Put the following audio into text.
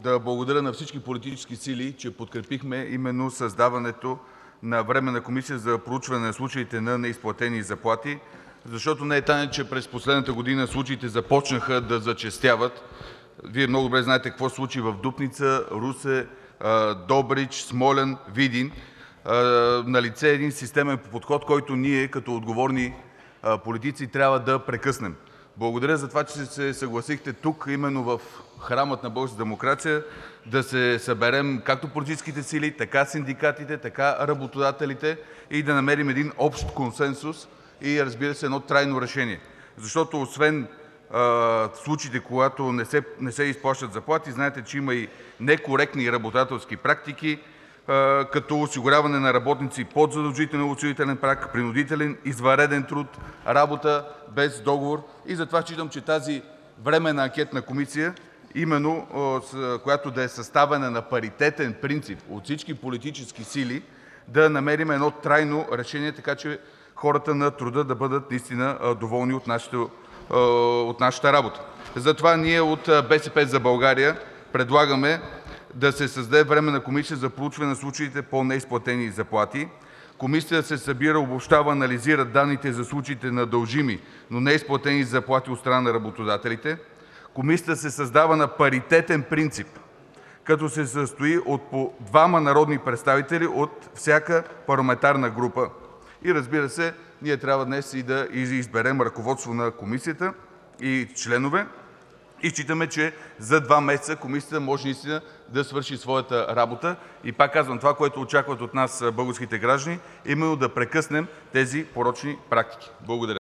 да благодаря на всички политически сили, че подкрепихме именно създаването на Временна комисия за проучване на случаите на неизплатени заплати, защото не е тайна, че през последната година случаите започнаха да зачестяват. Вие много добре знаете какво се случи в Дупница, Русе, Добрич, Смолян, Видин. Налице е един системен подход, който ние като отговорни политици трябва да прекъснем. Благодаря за това, че се съгласихте тук, именно в храмът на българската демокрация, да се съберем както политическите сили, така синдикатите, така работодателите и да намерим един общ консенсус и, разбира се, едно трайно решение. Защото освен случаите, когато не се изплащат заплати, знаете, че има и некоректни работодателски практики, като осигуряване на работници под задължителния осигурителен праг, принудителен извънреден труд, работа без договор. И затова считам, че тази временна анкетна комисия, именно която да е съставена на паритетен принцип от всички политически сили, да намерим едно трайно решение, така че хората на труда да бъдат наистина доволни от нашата работа. Затова ние от БСП за България предлагаме да се създаде Временна комисия за проучване на случаите по неизплатени заплати. Комисията се събира, обобщава, анализира данните за случаите на дължими, но неизплатени заплати от страна на работодателите. Комисията се създава на паритетен принцип, като се състои от по 2 народни представители от всяка парламентарна група. И, разбира се, ние трябва днес и да изберем ръководство на комисията и членове. И считаме, че за 2 месеца комисията може наистина да свърши своята работа. И пак казвам, това, което очакват от нас българските граждани, именно да прекъснем тези порочни практики. Благодаря.